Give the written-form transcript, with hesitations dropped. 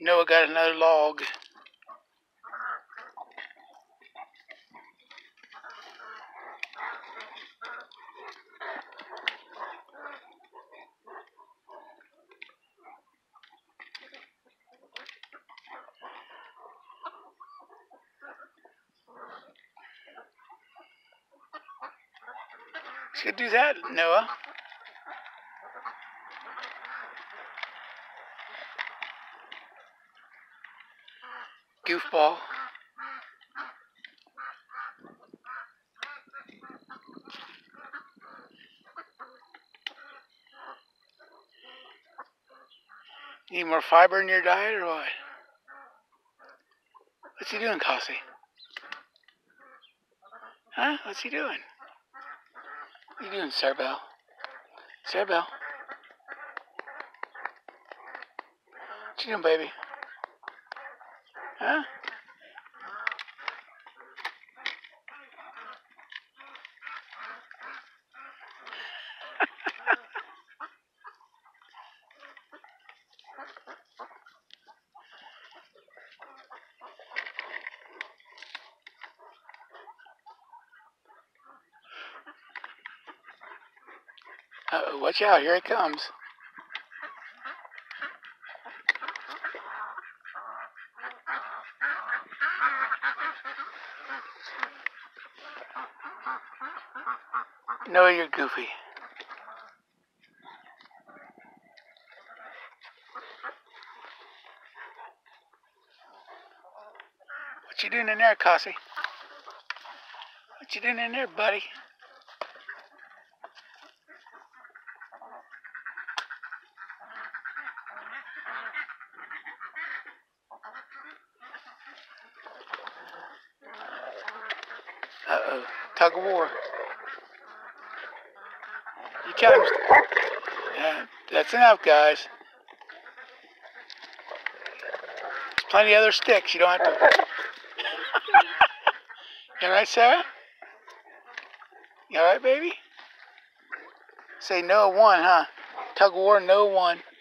Noah got another log. Should do that, Noah. Goofball. Need more fiber in your diet or what? What's he doing, Cassie? Huh? What's he doing? What are you doing, Cerebel? Cerebel? What you doing, baby? Huh? Uh-oh, watch out, here it comes. No, you're goofy. What you doing in there, Cassie? What you doing in there, buddy? Uh-oh, tug of war. You tell him. That's enough, guys. There's plenty of other sticks. You don't have to. You alright, Sarah? You alright, baby? Say no one, huh? Tug of war, no one.